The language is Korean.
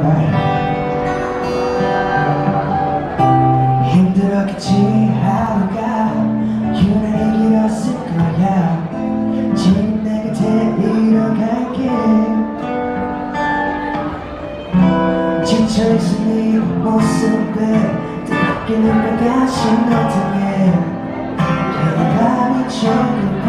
힘들었겠지 하루가 유난히 길었을 거야. 지금 내 곁에 일어갈게. 지쳐있은 네 모습에 또 바뀌는 것 같이 너 등에 그냥 밤이 조금